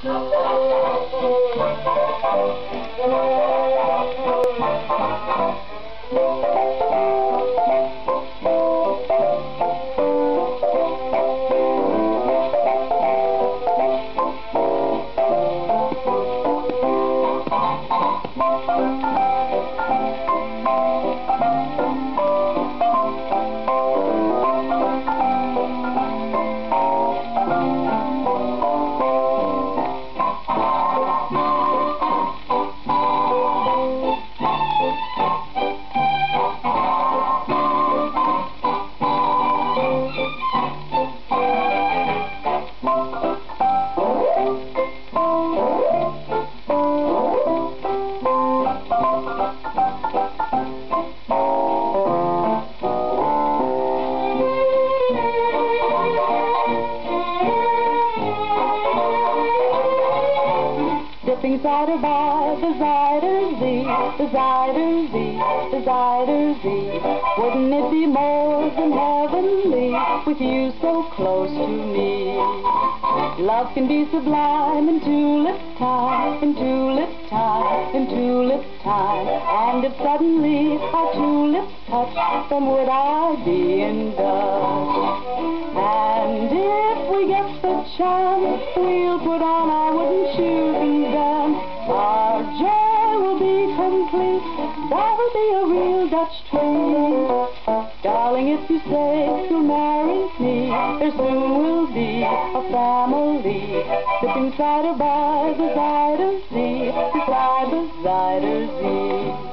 Sipping cider by the Zuyder Z, the Zuyder Z, the Zuyder Z. Wouldn't it be more than heavenly with you so close to me? Love can be sublime in tulip time, in tulip time, in tulip time. And if suddenly our tulips touch, then would I be indulged? And if we get the chance, we'll put on our wooden shoes and dance. Our joy will be complete. That'll be a real Dutch treat. Darling, if you say you'll marry me, there soon will be a family. Sipping cider by the Zuyder Z, beside the Zuyder Z.